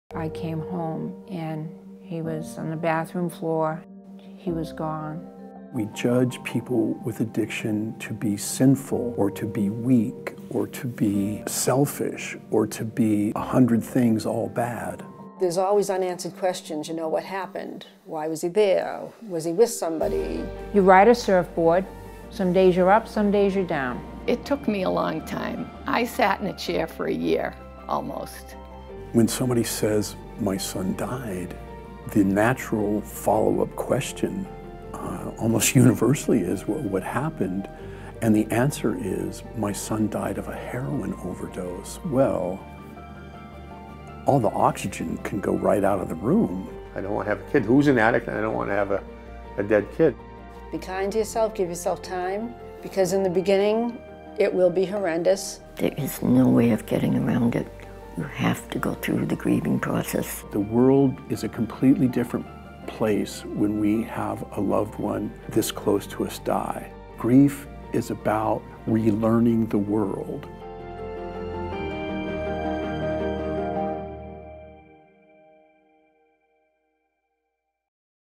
I came home and he was on the bathroom floor. He was gone. We judge people with addiction to be sinful or to be weak or to be selfish or to be 100 things all bad. There's always unanswered questions, what happened? Why was he there? Was he with somebody? You ride a surfboard. Some days you're up, some days you're down. It took me a long time. I sat in a chair for a year, almost. When somebody says, my son died, the natural follow-up question almost universally is, what happened? And the answer is, my son died of a heroin overdose. Well, all the oxygen can go right out of the room. I don't want to have a kid who's an addict, and I don't want to have a dead kid. Be kind to yourself, give yourself time, because in the beginning, it will be horrendous. There is no way of getting around it. You have to go through the grieving process. The world is a completely different place when we have a loved one this close to us die. Grief is about relearning the world.